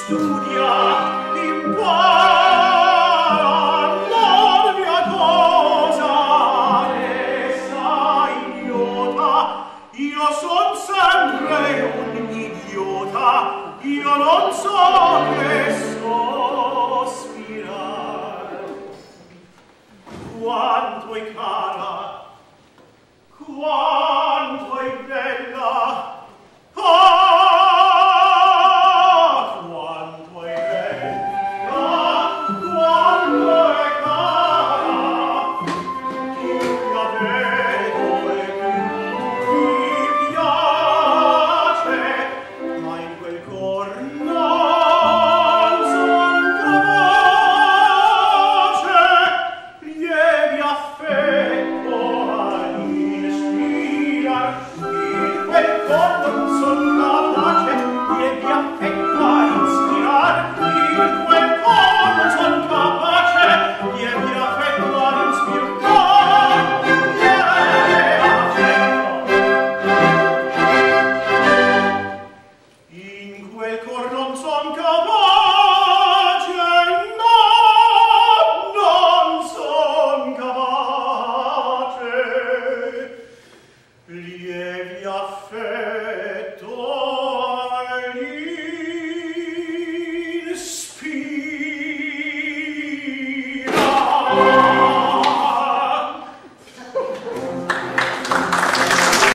studia, impara, non via cosa, resta idiota. Io son sempre un idiota, io non so che sospirar. Quanto è cara, quanto è bella, ah, quanto è bella, quanto è cara, chi la vedo e più mi piace, ma in quel cor non son capace lievi affetto ad ispirar. In quel cor non son capace lievi affetto ad ispirar. In quel cor non son capace lievi affetto ad ispirar. In quel cor non son capace